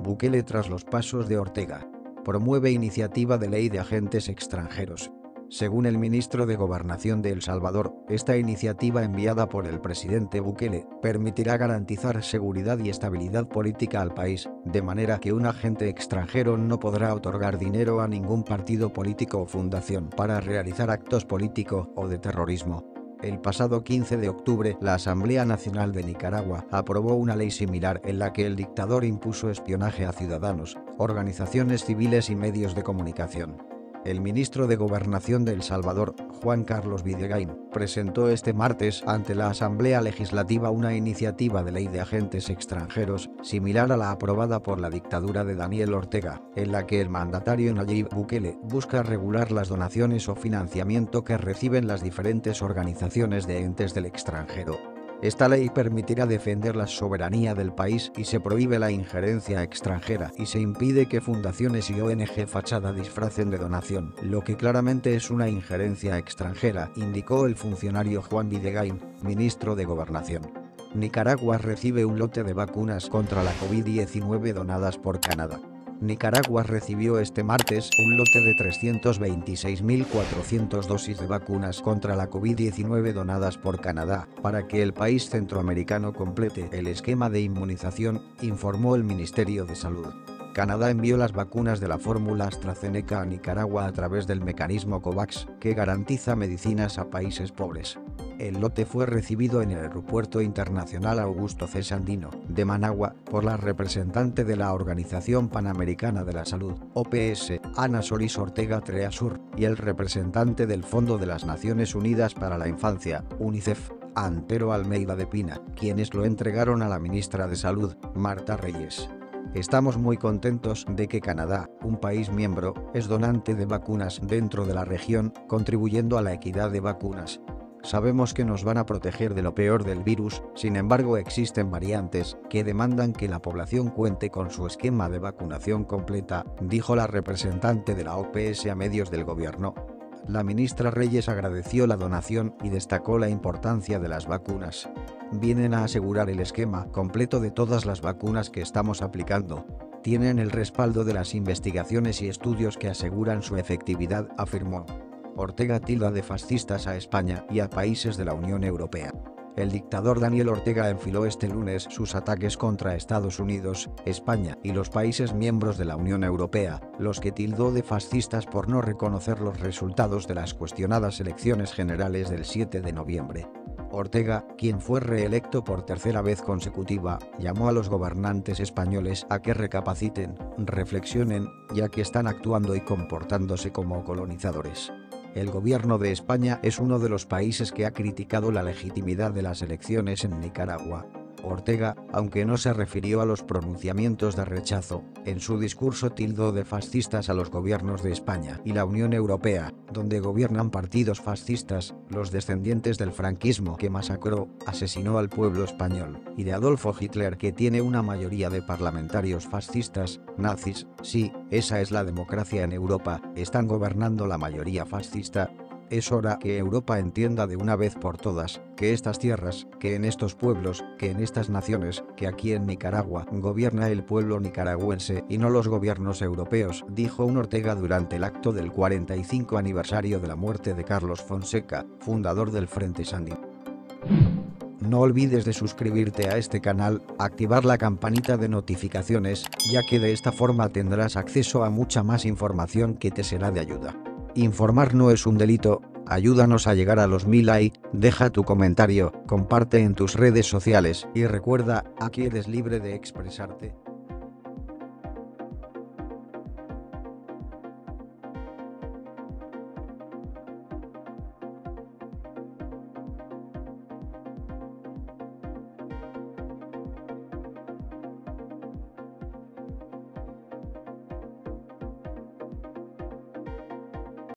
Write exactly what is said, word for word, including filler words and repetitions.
Bukele tras los pasos de Ortega. Promueve iniciativa de ley de agentes extranjeros. Según el ministro de Gobernación de El Salvador, esta iniciativa enviada por el presidente Bukele permitirá garantizar seguridad y estabilidad política al país, de manera que un agente extranjero no podrá otorgar dinero a ningún partido político o fundación para realizar actos políticos o de terrorismo. El pasado quince de octubre, la Asamblea Nacional de Nicaragua aprobó una ley similar en la que el dictador impuso espionaje a ciudadanos, organizaciones civiles y medios de comunicación. El ministro de Gobernación de El Salvador, Juan Carlos Videgain, presentó este martes ante la Asamblea Legislativa una iniciativa de ley de agentes extranjeros, similar a la aprobada por la dictadura de Daniel Ortega, en la que el mandatario Nayib Bukele busca regular las donaciones o financiamiento que reciben las diferentes organizaciones de entes del extranjero. Esta ley permitirá defender la soberanía del país y se prohíbe la injerencia extranjera y se impide que fundaciones y O N G fachada disfracen de donación, lo que claramente es una injerencia extranjera, indicó el funcionario Juan Videgain, ministro de Gobernación. Nicaragua recibe un lote de vacunas contra la COVID diecinueve donadas por Canadá. Nicaragua recibió este martes un lote de trescientas veintiséis mil cuatrocientas dosis de vacunas contra la COVID diecinueve donadas por Canadá, para que el país centroamericano complete el esquema de inmunización, informó el Ministerio de Salud. Canadá envió las vacunas de la fórmula AstraZeneca a Nicaragua a través del mecanismo COVAX, que garantiza medicinas a países pobres. El lote fue recibido en el Aeropuerto Internacional Augusto C. Sandino, de Managua, por la representante de la Organización Panamericana de la Salud, O P S, Ana Solís Ortega Treasur, y el representante del Fondo de las Naciones Unidas para la Infancia, UNICEF, Antero Almeida de Pina, quienes lo entregaron a la ministra de Salud, Marta Reyes. Estamos muy contentos de que Canadá, un país miembro, es donante de vacunas dentro de la región, contribuyendo a la equidad de vacunas. Sabemos que nos van a proteger de lo peor del virus, sin embargo existen variantes que demandan que la población cuente con su esquema de vacunación completa, dijo la representante de la O P S a medios del gobierno. La ministra Reyes agradeció la donación y destacó la importancia de las vacunas. Vienen a asegurar el esquema completo de todas las vacunas que estamos aplicando. Tienen el respaldo de las investigaciones y estudios que aseguran su efectividad, afirmó. Ortega tilda de fascistas a España y a países de la Unión Europea. El dictador Daniel Ortega enfiló este lunes sus ataques contra Estados Unidos, España y los países miembros de la Unión Europea, los que tildó de fascistas por no reconocer los resultados de las cuestionadas elecciones generales del siete de noviembre. Ortega, quien fue reelecto por tercera vez consecutiva, llamó a los gobernantes españoles a que recapaciten, reflexionen, ya que están actuando y comportándose como colonizadores. El gobierno de España es uno de los países que ha criticado la legitimidad de las elecciones en Nicaragua. Ortega, aunque no se refirió a los pronunciamientos de rechazo, en su discurso tildó de fascistas a los gobiernos de España y la Unión Europea, donde gobiernan partidos fascistas, los descendientes del franquismo que masacró, asesinó al pueblo español, y de Adolfo Hitler que tiene una mayoría de parlamentarios fascistas, nazis. Sí, esa es la democracia en Europa, están gobernando la mayoría fascista. Es hora que Europa entienda de una vez por todas, que estas tierras, que en estos pueblos, que en estas naciones, que aquí en Nicaragua, gobierna el pueblo nicaragüense y no los gobiernos europeos, dijo un Ortega durante el acto del cuarenta y cinco aniversario de la muerte de Carlos Fonseca, fundador del Frente Sandino. No olvides de suscribirte a este canal, activar la campanita de notificaciones, ya que de esta forma tendrás acceso a mucha más información que te será de ayuda. Informar no es un delito, ayúdanos a llegar a los mil likes, deja tu comentario, comparte en tus redes sociales y recuerda, aquí eres libre de expresarte.